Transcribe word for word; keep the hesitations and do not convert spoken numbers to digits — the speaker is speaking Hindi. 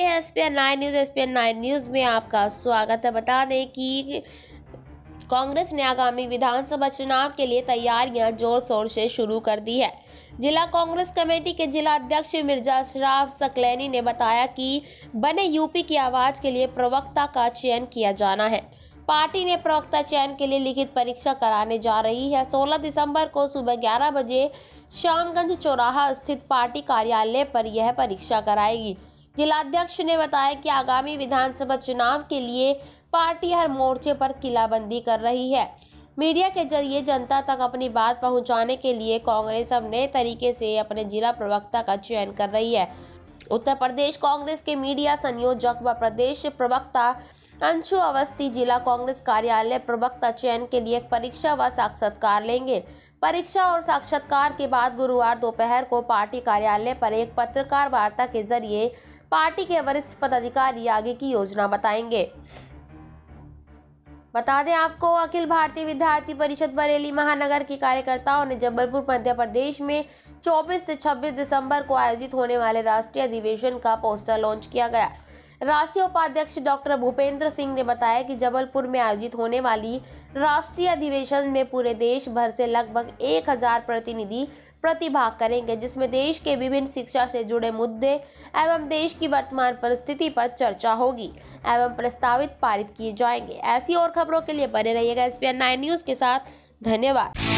हैं S P N nine news. S P N nine news में आपका स्वागत है। बता दें कि कांग्रेस ने आगामी विधानसभा चुनाव के लिए तैयारियां जोर शोर से शुरू कर दी है। जिला कांग्रेस कमेटी के जिला अध्यक्ष मिर्जा अशरफ सकलैनी ने बताया कि बने यूपी की आवाज के लिए प्रवक्ता का चयन किया जाना है। पार्टी ने प्रवक्ता चयन के लिए लिखित परीक्षा कराने जा रही है। सोलह दिसंबर को सुबह ग्यारह बजे श्यामगंज चौराहा स्थित पार्टी कार्यालय पर यह परीक्षा कराएगी। जिलाध्यक्ष ने बताया कि आगामी विधानसभा चुनाव के लिए पार्टी हर मोर्चे पर किलाबंदी कर रही है। मीडिया के जरिए जनता तक अपनी बात पहुंचाने के लिए कांग्रेस अब नए तरीके से अपने जिला प्रवक्ता का चयन कर रही है। उत्तर प्रदेश कांग्रेस के मीडिया संयोजक व प्रदेश प्रवक्ता अंशु अवस्थी जिला कांग्रेस कार्यालय प्रवक्ता चयन के लिए एक परीक्षा व साक्षात्कार लेंगे। परीक्षा और साक्षात्कार के बाद गुरुवार दोपहर को पार्टी कार्यालय पर एक पत्रकार वार्ता के जरिए पार्टी के वरिष्ठ पदाधिकारी आगे की योजना बताएंगे। बता दें आपको, अखिल भारतीय विद्यार्थी परिषद बरेली महानगर के कार्यकर्ताओं ने जबलपुर मध्य प्रदेश में चौबीस से छब्बीस दिसंबर को आयोजित होने वाले राष्ट्रीय अधिवेशन का पोस्टर लॉन्च किया गया। राष्ट्रीय उपाध्यक्ष डॉक्टर भूपेंद्र सिंह ने बताया कि जबलपुर में आयोजित होने वाली राष्ट्रीय अधिवेशन में पूरे देश भर से लगभग एक हजार प्रतिनिधि प्रतिभाग करेंगे, जिसमें देश के विभिन्न शिक्षा से जुड़े मुद्दे एवं देश की वर्तमान परिस्थिति पर चर्चा होगी एवं प्रस्तावित पारित किए जाएंगे। ऐसी और खबरों के लिए बने रहिएगा S P N nine news के साथ। धन्यवाद।